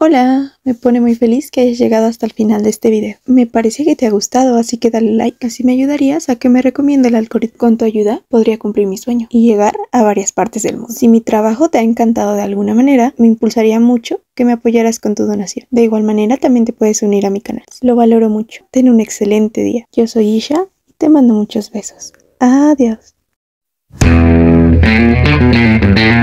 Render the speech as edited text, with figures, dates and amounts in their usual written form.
Hola, me pone muy feliz que hayas llegado hasta el final de este video. Me parece que te ha gustado, así que dale like, así me ayudarías a que me recomiende el algoritmo. Con tu ayuda podría cumplir mi sueño y llegar a varias partes del mundo. Si mi trabajo te ha encantado de alguna manera, me impulsaría mucho que me apoyaras con tu donación. De igual manera también te puedes unir a mi canal. Lo valoro mucho. Ten un excelente día. Yo soy Isha y te mando muchos besos. Adiós.